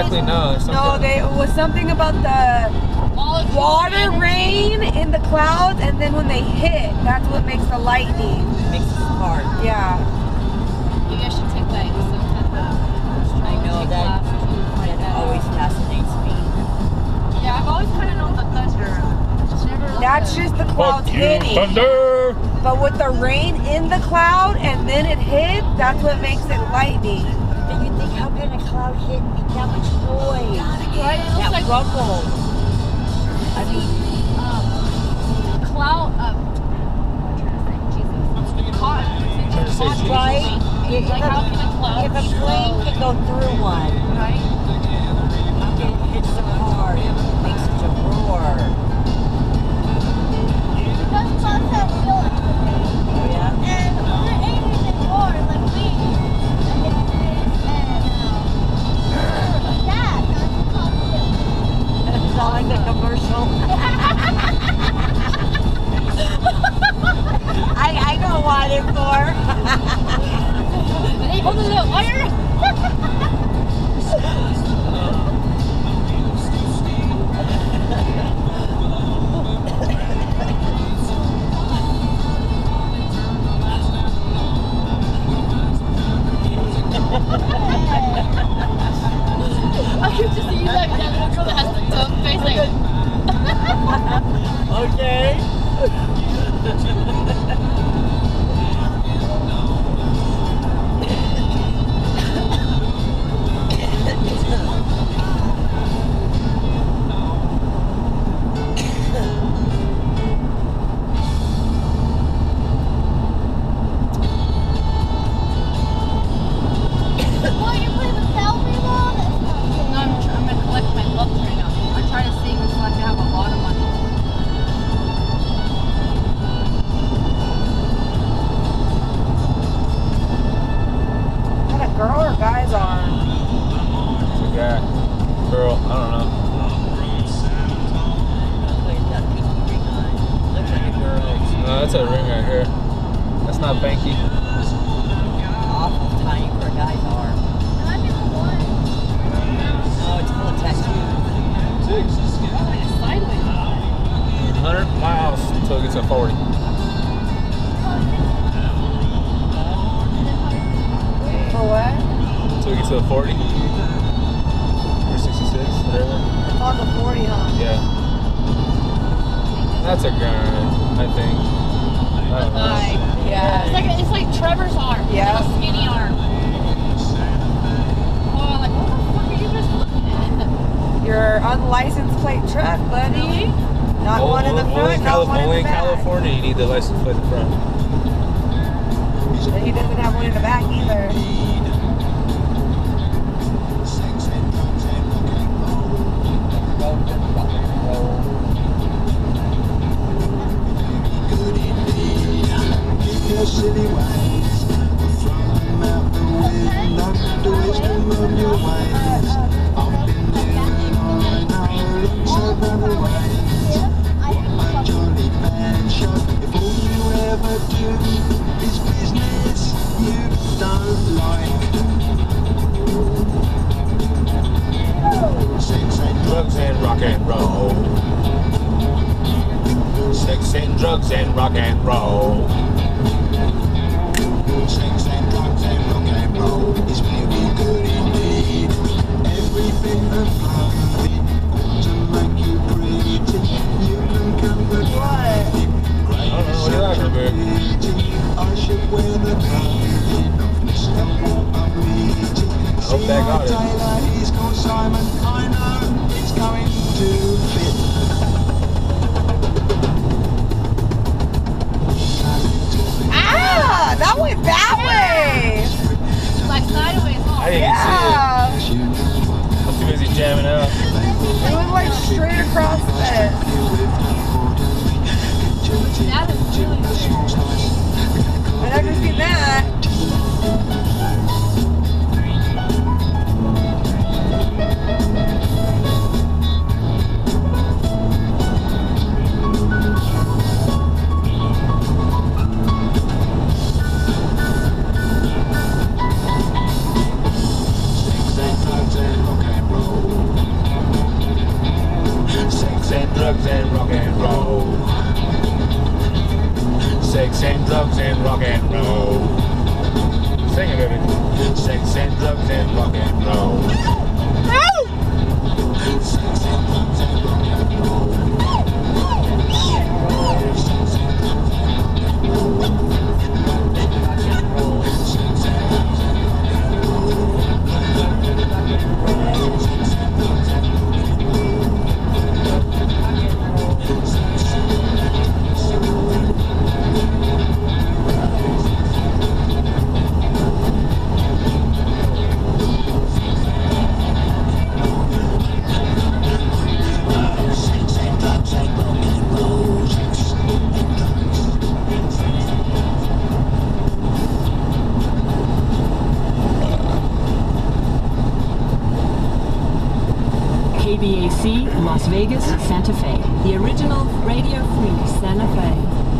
exactly know. No, it was something about the water, rain in the clouds, and then when they hit, that's what makes the lightning. Makes it hard. Yeah. You guys should take like some kind of I know that always fascinates me. Yeah, I've always kind of known the thunder. Just never. That's just the clouds hitting. Thunder! But with the rain in the cloud and then it hit, that's what makes it lightning. Then you think, how can a cloud hit and make that much noise? Right? It looks That like rumble. I mean, cloud. I'm trying to say, Jesus. Hot. right? Like how can a cloud If a be plane low? can go through one, Right? how can it hit so hard and make such a roar? Because clouds have feelings. Oh yeah? And they're angry and roar like we. Like that. That's what clouds do. It's not like the commercial. I know what it's for. Hey, hold on, little wire. I could just see that little girl that has the dumb face like. Okay. Well, you play the selfie ball? That's not good. No, I'm gonna collect my books right now. I'm trying to save so I can have a lot of money. Is that a girl or guy's arm? It's a guy. Girl, I don't know. Looks like a girl. No, that's a ring right here. That's not Banky. Awful tiny for a guy's arm. It might be the one. No, it's full of tattoos. Like a sideways. 100 miles until it gets to 40. For what? Until it gets to 40. Or 66, whatever. It's on the 40, huh? Yeah. That's a gun, I think. I don't know. Yeah. It's like Trevor's arm. Yeah. Like a skinny arm. Oh, I'm like, what the fuck are you guys looking at? Your unlicensed plate truck, buddy. Not one in the front, not one in Only the in back. California you need the license plate in the front. And he doesn't have one in the back either. Silly ways, throwing them out the window, the wisdom of your ways. I've been living on an hour, looks like other ways. What a jolly bad shot, if all you ever do is business you don't like. Sex and Drugs and rock and roll. Sex and drugs and rock and roll. sex and drugs and rock and roll is very good indeed. Every bit of clothing ought to make you pretty. You can come the What do you like, Robert? I should wear the clothing of Mr. Walter Reed. I hope that got it. Tailor, he's called Simon. I know it's going to fit. Ah, that went that way. Like sideways, huh? I didn't Yeah. even see it. I'm too busy jamming out. It went like straight across it. That is really weird. I never seen that. Sex and drugs and rock and roll. and drugs and rock and roll. Sing it, baby. Sex and drugs and rock and roll. KBAC, Las Vegas, Santa Fe. The original Radio Free Santa Fe.